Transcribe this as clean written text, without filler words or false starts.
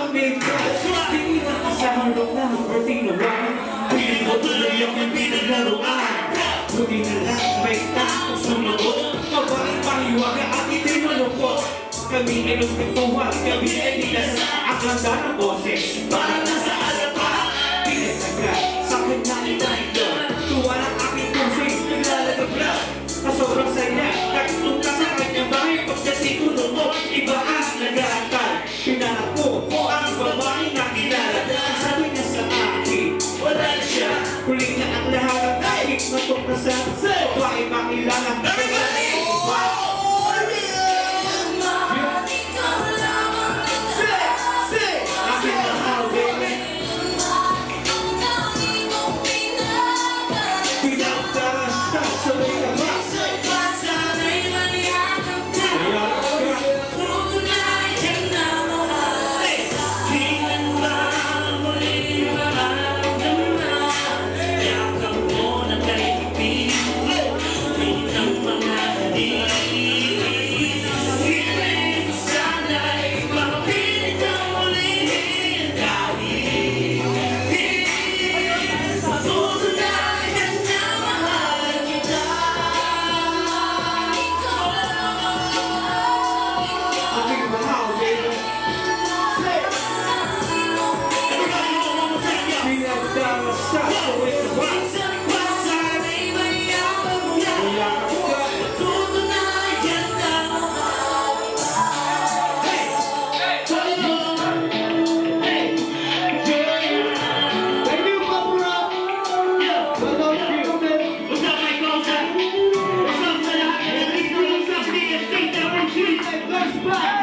malamig ka. Hindi na kasaharap na birthday na wine. Piling ko tuloy ang pinaglaruan. Buti na lang may takot sumagot. Mabalang pahiwaga at ito'y malungkot. Kami ay lumituhan, kami ay nilasa. Ang ganda ng boses, parang nasa alapa. Pinagsaga, sa kanya ito. Tuwa ng aking pusing, naglalagabla. Sa sobrang saya, nakitong ka sa kanyang bahay. Pagdating ko noon, iba ang nag-aatal. Pinalak ko ang babae na kilala. Ang sabi niya sa akin, wala na siya. Huling na ang lahat ng kahit matong na sa babae makilala. Let's